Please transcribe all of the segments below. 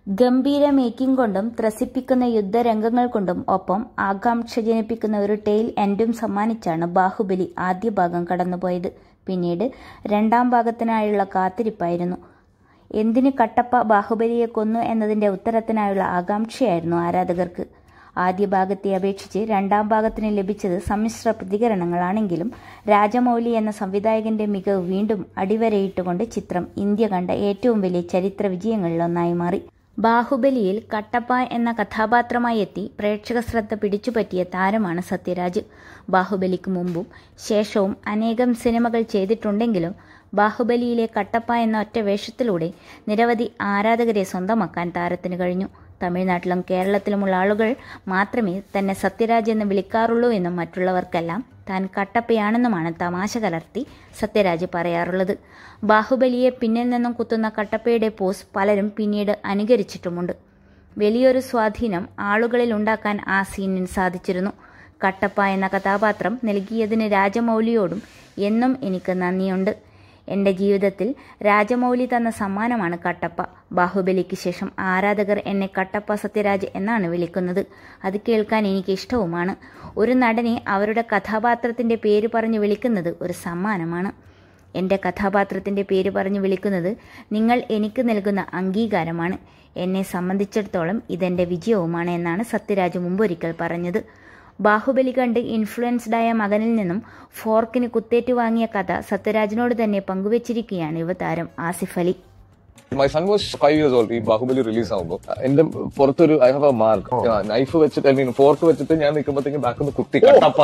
ഗംഭീര മേക്കിംഗ് കൊണ്ടും ത്രസിപ്പിക്കുന്ന യുദ്ധരംഗങ്ങൾ കൊണ്ടും ഒപ്പം ആകാംക്ഷ ജനിപ്പിക്കുന്ന ഒരു ടെയിൽ എൻഡും സമ്മാനിച്ചാണ് ബാഹുബലി ആദ്യ ഭാഗം കടന്നുപോയത്. പിന്നീട് രണ്ടാം ഭാഗത്തിനായുള്ള കാത്തിരിപ്പായിരുന്നു. എന്തിന് കട്ടപ്പ ബാഹുബലിയെ കൊന്നു എന്നതിന്റെ ഉത്തരത്തിനായുള്ള ആകാംക്ഷയായിരുന്നു ആരാധകർക്ക്. ആദ്യ ഭാഗത്തെ അപേക്ഷിച്ച് രണ്ടാം ഭാഗത്തിന് ലഭിച്ചത് സമ്മിശ്ര പ്രതികരണങ്ങളാണെങ്കിലും രാജമൗലി എന്ന സംവിധായകന്റെ മികവ് വീണ്ടും അടിവരയിട്ടുകൊണ്ട് ചിത്രം ഇന്ത്യ കണ്ട ഏറ്റവും വലിയ ചരിത്ര വിജയങ്ങളിലൊന്നായി മാറി. ബാഹുബലിയിൽ കട്ടപ്പ എന്ന കഥാപാത്രമായി എത്തി പ്രേക്ഷക ശ്രദ്ധ പിടിച്ചുപറ്റിയ താരമാണ് സത്യരാജ്. ബാഹുബലിക്ക് മുമ്പും ശേഷവും അനേകം സിനിമകൾ ചെയ്തിട്ടുണ്ടെങ്കിലും ബാഹുബലിയിലെ കട്ടപ്പ എന്ന ഒറ്റ വേഷത്തിലൂടെ നിരവധി ആരാധകരെ സ്വന്തമാക്കാൻ താരത്തിന് കഴിഞ്ഞു. തമിഴ്നാട്ടിലും കേരളത്തിലുമുള്ള ആളുകൾ മാത്രമേ തന്നെ സത്യരാജ് എന്ന് വിളിക്കാറുള്ളൂ എന്നും മറ്റുള്ളവർക്കെല്ലാം താൻ കട്ടപ്പയാണെന്നുമാണ് തമാശ കലർത്തി സത്യരാജ് പറയാറുള്ളത്. ബാഹുബലിയെ പിന്നിൽ നിന്നും കുത്തുന്ന കട്ടപ്പയുടെ പോസ് പലരും പിന്നീട് അനുകരിച്ചിട്ടുമുണ്ട്. വലിയൊരു സ്വാധീനം ആളുകളിൽ ഉണ്ടാക്കാൻ ആ സീനിന് സാധിച്ചിരുന്നു. കട്ടപ്പ എന്ന കഥാപാത്രം നൽകിയതിന് രാജമൗലിയോടും എന്നും എനിക്ക് നന്ദിയുണ്ട്. എൻ്റെ ജീവിതത്തിൽ രാജമൗലി തന്ന സമ്മാനമാണ് കട്ടപ്പ. ബാഹുബലിക്ക് ശേഷം ആരാധകർ എന്നെ കട്ടപ്പ സത്യരാജ് എന്നാണ് വിളിക്കുന്നത്. അത് കേൾക്കാൻ എനിക്ക് ഇഷ്ടവുമാണ്. ഒരു നടനെ അവരുടെ കഥാപാത്രത്തിൻ്റെ പേര് പറഞ്ഞ് വിളിക്കുന്നത് ഒരു സമ്മാനമാണ്. എൻ്റെ കഥാപാത്രത്തിൻ്റെ പേര് പറഞ്ഞ് വിളിക്കുന്നത് നിങ്ങൾ എനിക്ക് നൽകുന്ന അംഗീകാരമാണ്. എന്നെ സംബന്ധിച്ചിടത്തോളം ഇതെൻ്റെ വിജയവുമാണ് എന്നാണ് സത്യരാജ് മുമ്പൊരിക്കൽ പറഞ്ഞത്. ബാഹുബലി കണ്ട് ഇൻഫ്ലുവൻസ്ഡായ മകനിൽ നിന്നും ഫോർക്കിന് കുത്തേറ്റ് വാങ്ങിയ കഥ സത്യരാജിനോട് തന്നെ പങ്കുവച്ചിരിക്കുകയാണ് യുവതാരം Asif Ali. My son was 5 years old. ഈ ബാഹുബലി റിലീസ് ആവുമ്പോൾ എന്റെ പുറത്തൊരു I have a mark. Knife വെച്ചിട്ട് ഐ മീൻ ഫോർക്ക് വെച്ചിട്ട് ഞാൻ നിൽക്കുമ്പോഴത്തേക്കും ബാക്ക് ഒന്ന് കുത്തി കട്ടപ്പ.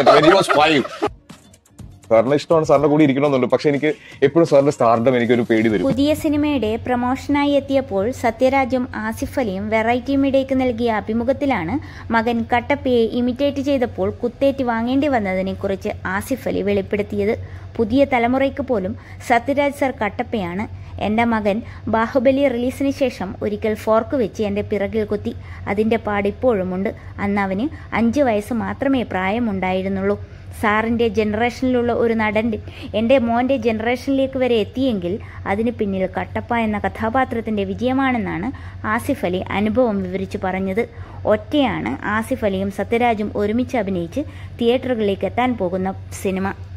സാറിന് ഇഷ്ടമാണ്, സാറിന്റെ കൂടി ഇരിക്കണമെന്നുണ്ട്. പക്ഷെ എനിക്ക് എപ്പോഴും സാറിന്റെ സ്റ്റാർഡം എനിക്കൊരു പേടി വരും. പുതിയ സിനിമയുടെ പ്രൊമോഷനായി എത്തിയപ്പോൾ സത്യരാജും ആസിഫ് അലിയും വെറൈറ്റി മീഡിയയ്ക്ക് നൽകിയ അഭിമുഖത്തിലാണ് മകൻ കട്ടപ്പയെ ഇമിറ്റേറ്റ് ചെയ്തപ്പോൾ കുത്തേറ്റ് വാങ്ങേണ്ടി വന്നതിനെ കുറിച്ച് ആസിഫ് അലി വെളിപ്പെടുത്തിയത്. പുതിയ തലമുറയ്ക്ക് പോലും സത്യരാജ് സർ കട്ടപ്പയാണ്. എൻ്റെ മകൻ ബാഹുബലി റിലീസിന് ശേഷം ഒരിക്കൽ ഫോർക്ക് വെച്ച് എൻ്റെ പിറകിൽ കുത്തി. അതിൻ്റെ പാടിപ്പോഴുമുണ്ട്. അന്ന് അവന് 5 വയസ്സ് മാത്രമേ പ്രായമുണ്ടായിരുന്നുള്ളൂ. സാറിൻ്റെ ജനറേഷനിലുള്ള ഒരു നടൻ എൻ്റെ മോൻ്റെ ജനറേഷനിലേക്ക് വരെ എത്തിയെങ്കിൽ അതിന് പിന്നിൽ കട്ടപ്പ എന്ന കഥാപാത്രത്തിൻ്റെ വിജയമാണെന്നാണ് ആസിഫ് അലി അനുഭവം വിവരിച്ചു പറഞ്ഞത്. ഒറ്റയാണ് ആസിഫ് അലിയും സത്യരാജും ഒരുമിച്ച് അഭിനയിച്ച് തിയേറ്ററുകളിലേക്ക് എത്താൻ പോകുന്ന സിനിമ.